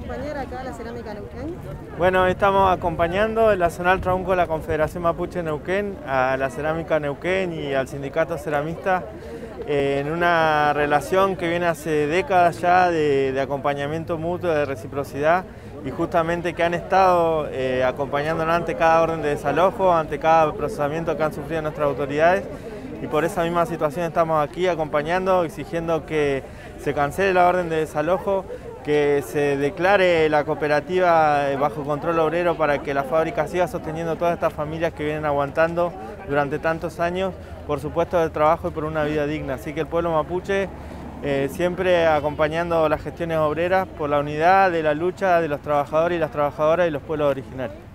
acompañar acá a la Cerámica Neuquén? Bueno, estamos acompañando en la Zonal Traunco de la Confederación Mapuche Neuquén, a la Cerámica Neuquén y al Sindicato Ceramista en una relación que viene hace décadas ya de acompañamiento mutuo, de reciprocidad, y justamente que han estado acompañándonos ante cada orden de desalojo, ante cada procesamiento que han sufrido nuestras autoridades, y por esa misma situación estamos aquí acompañando, exigiendo que se cancele la orden de desalojo, que se declare la cooperativa bajo control obrero para que la fábrica siga sosteniendo todas estas familias que vienen aguantando durante tantos años por su puesto de trabajo y por una vida digna. Así que el pueblo mapuche siempre acompañando las gestiones obreras por la unidad de la lucha de los trabajadores y las trabajadoras y los pueblos originarios.